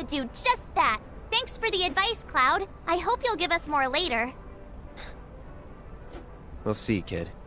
do just that. Thanks for the advice, Cloud. I hope you'll give us more later. We'll see, kid.